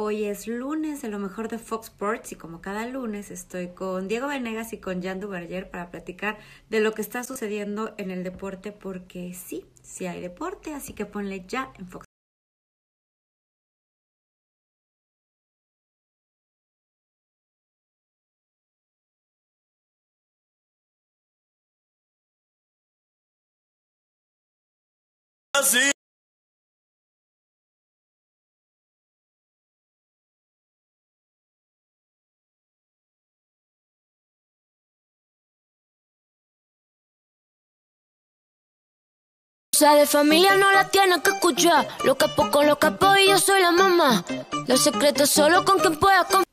Hoy es lunes de lo mejor de Fox Sports y como cada lunes estoy con Diego Venegas y con Jan Duverger para platicar de lo que está sucediendo en el deporte porque sí hay deporte, así que ponle ya en Fox. Así. De familia no la tienes que escuchar. Lo capo con los capos y yo soy la mamá. Los secretos solo con quien pueda confiar.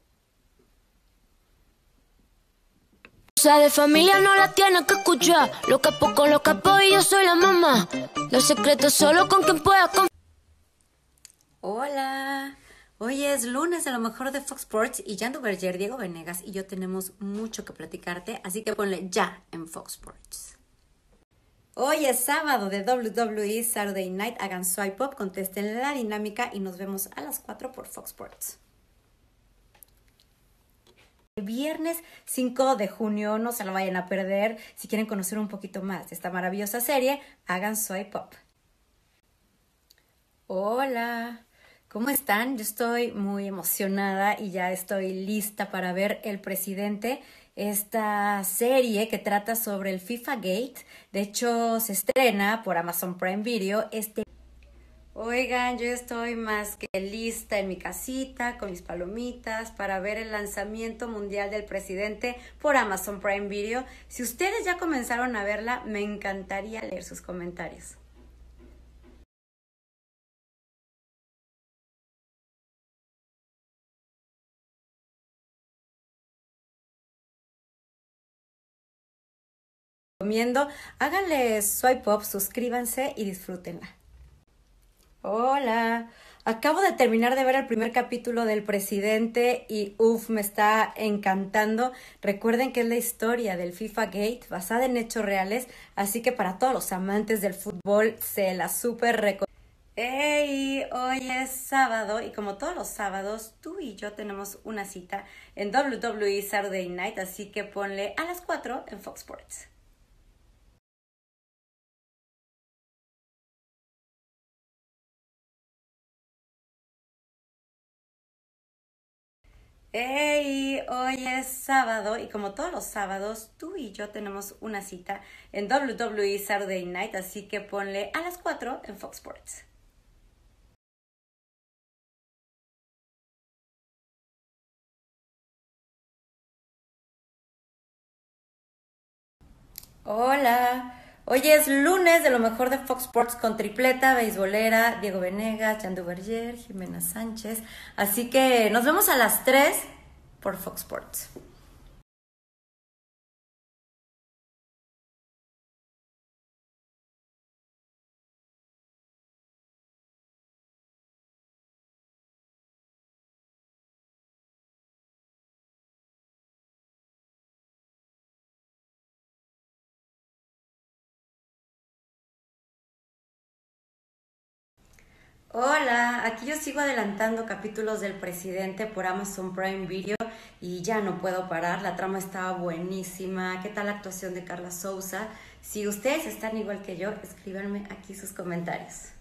De familia no la tienes que escuchar. Lo capo con los capos y yo soy la mamá. Los secretos solo con quien pueda confiar. Hola, hoy es lunes de lo mejor de Fox Sports y Jan Duverger, Diego Venegas y yo tenemos mucho que platicarte, así que ponle ya en Fox Sports. Hoy es sábado de WWE Saturday Night. Hagan swipe up, contesten la dinámica y nos vemos a las 4 por Fox Sports. Viernes 5 de junio, no se lo vayan a perder. Si quieren conocer un poquito más de esta maravillosa serie, hagan swipe up. Hola, ¿cómo están? Yo estoy muy emocionada y ya estoy lista para ver El Presidente, esta serie que trata sobre el FIFA Gate. De hecho, se estrena por Amazon Prime Video Oigan, yo estoy más que lista en mi casita con mis palomitas para ver el lanzamiento mundial del Presidente por Amazon Prime Video. Si ustedes ya comenzaron a verla, me encantaría leer sus comentarios. Háganle swipe up, suscríbanse y disfrútenla. Hola, acabo de terminar de ver el primer capítulo del Presidente y me está encantando. Recuerden que es la historia del FIFA Gate basada en hechos reales, así que para todos los amantes del fútbol se la súper recomiendo. ¡Hey! Hoy es sábado y como todos los sábados, tú y yo tenemos una cita en WWE Saturday Night, así que ponle a las 4 en Fox Sports. ¡Hey! Hoy es sábado y como todos los sábados, tú y yo tenemos una cita en WWE Saturday Night, así que ponle a las 4 en Fox Sports. Hola, hoy es lunes de lo mejor de Fox Sports con tripleta, beisbolera, Diego Venegas, Jan Duverger, Jimena Sánchez. Así que nos vemos a las 3 por Fox Sports. Hola, aquí yo sigo adelantando capítulos del Presidente por Amazon Prime Video y ya no puedo parar, la trama estaba buenísima. ¿Qué tal la actuación de Carla Souza? Si ustedes están igual que yo, escríbanme aquí sus comentarios.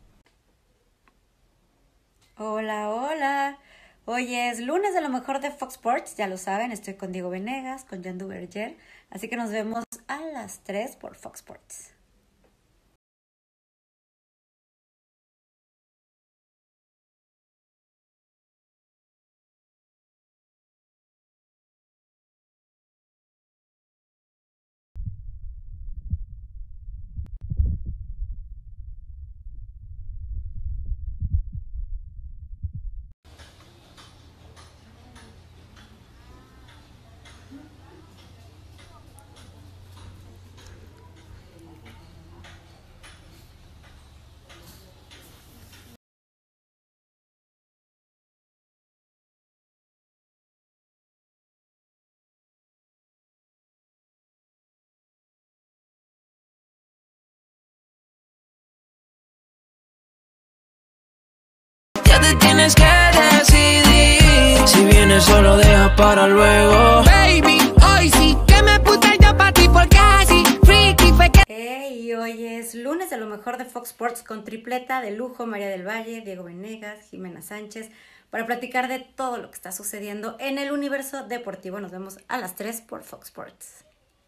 Hola, hoy es lunes de lo mejor de Fox Sports, ya lo saben, estoy con Diego Venegas, con Jan Duverger, así que nos vemos a las 3 por Fox Sports. Ya te tienes que decidir. para luego. Baby, hoy sí que me puse yo pa' ti porque así freaky fue que... Hey, hoy es lunes de lo mejor de Fox Sports con tripleta de lujo, María del Valle, Diego Venegas, Jimena Sánchez, para platicar de todo lo que está sucediendo en el universo deportivo. Nos vemos a las 3 por Fox Sports.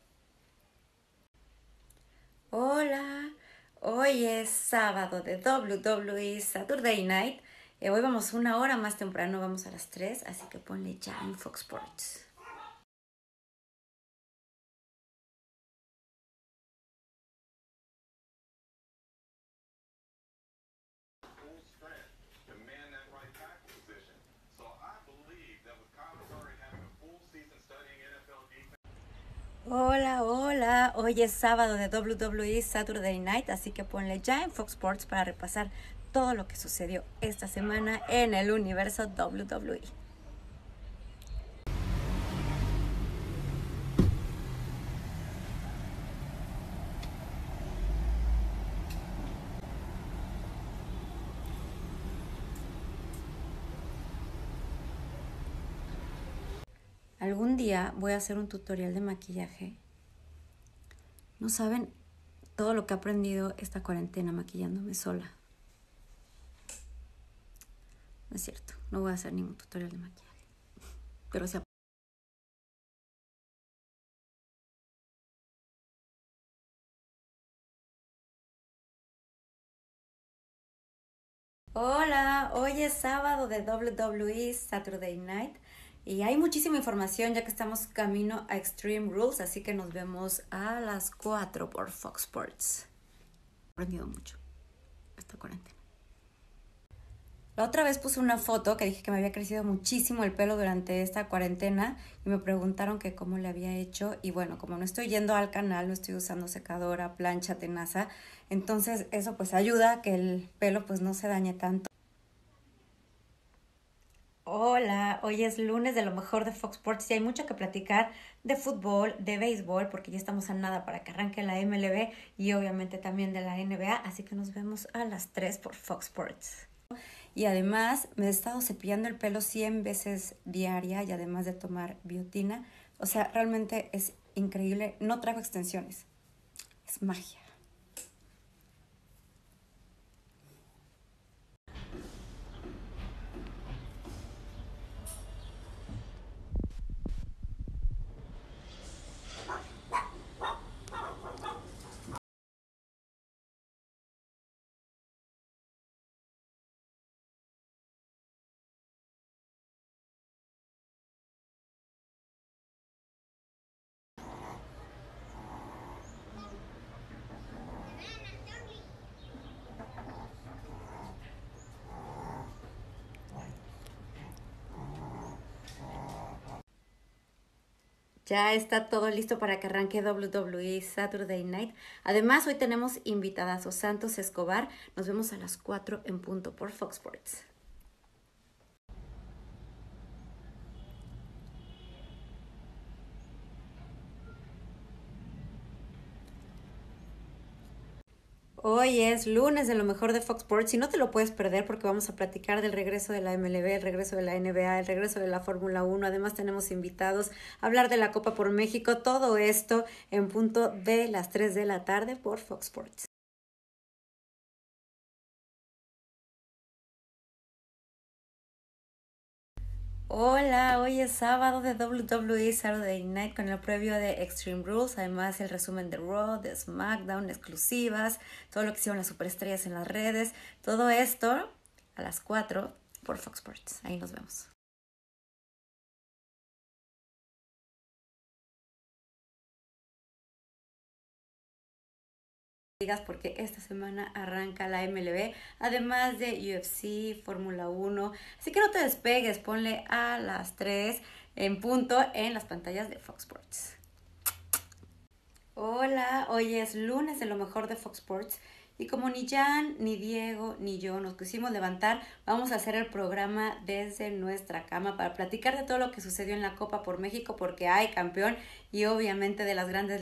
Hola, hoy es sábado de WWE Saturday Night. Hoy vamos una hora más temprano, vamos a las 3, así que ponle ya en Fox Sports. Hola, hola, hoy es sábado de WWE Saturday Night, así que ponle ya en Fox Sports para repasar todo lo que sucedió esta semana en el universo WWE. Algún día voy a hacer un tutorial de maquillaje. No saben todo lo que he aprendido esta cuarentena maquillándome sola. No es cierto, no voy a hacer ningún tutorial de maquillaje. Pero sí. Hola, hoy es sábado de WWE Saturday Night. Y hay muchísima información ya que estamos camino a Extreme Rules, así que nos vemos a las 4 por Fox Sports. He aprendido mucho esta cuarentena. La otra vez puse una foto que dije que me había crecido muchísimo el pelo durante esta cuarentena y me preguntaron que cómo le había hecho. Y bueno, como no estoy yendo al canal, no estoy usando secadora, plancha, tenaza, entonces eso pues ayuda a que el pelo pues no se dañe tanto. Hola, hoy es lunes de lo mejor de Fox Sports y hay mucho que platicar de fútbol, de béisbol, porque ya estamos a nada para que arranque la MLB y obviamente también de la NBA, así que nos vemos a las 3 por Fox Sports. Y además me he estado cepillando el pelo 100 veces diaria y además de tomar biotina, o sea, realmente es increíble, no traigo extensiones, es magia. Ya está todo listo para que arranque WWE Saturday Night. Además, hoy tenemos invitadas a Santos Escobar. Nos vemos a las 4 en punto por Fox Sports. Hoy es lunes de lo mejor de Fox Sports y no te lo puedes perder porque vamos a platicar del regreso de la MLB, el regreso de la NBA, el regreso de la Fórmula 1. Además tenemos invitados a hablar de la Copa por México. Todo esto en punto de las 3 de la tarde por Fox Sports. Hola, hoy es sábado de WWE Saturday Night con el previo de Extreme Rules, además el resumen de Raw, de SmackDown, exclusivas, todo lo que hicieron las superestrellas en las redes, todo esto a las 4 por Fox Sports. Ahí nos vemos. Porque esta semana arranca la MLB, además de UFC, Fórmula 1, así que no te despegues, ponle a las 3 en punto en las pantallas de Fox Sports. Hola, hoy es lunes de lo mejor de Fox Sports y como ni Jan, ni Diego, ni yo nos quisimos levantar, vamos a hacer el programa desde nuestra cama para platicar de todo lo que sucedió en la Copa por México porque hay campeón y obviamente de las grandes